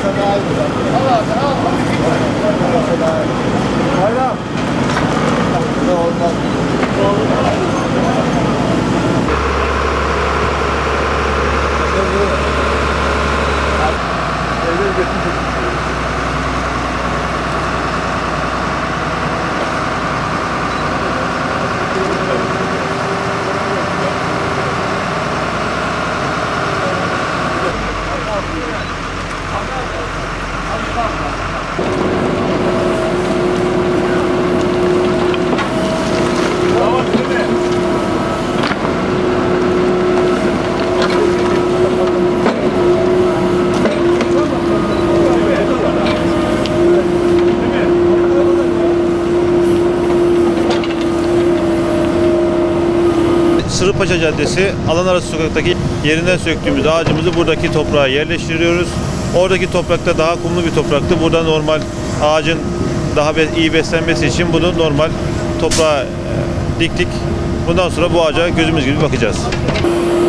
Bayram. Ne olmaz. Sırrıpaşa Caddesi, Alanarası Sokak'taki yerinden söktüğümüz ağacımızı buradaki toprağa yerleştiriyoruz. Oradaki toprakta daha kumlu bir topraktı. Burada normal ağacın daha iyi beslenmesi için bunu normal toprağa diktik. Bundan sonra bu ağaca gözümüz gibi bakacağız.